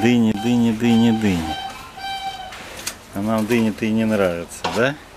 Дыни, дыни, дыни, дыни. А нам дыни-то и не нравятся, да?